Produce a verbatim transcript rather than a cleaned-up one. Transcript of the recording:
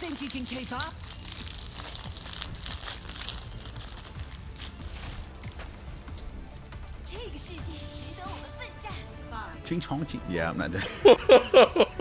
think you can keep up? 这个世界值得我们奋战。 Ching Chong Ching. Yeah, I'm not there.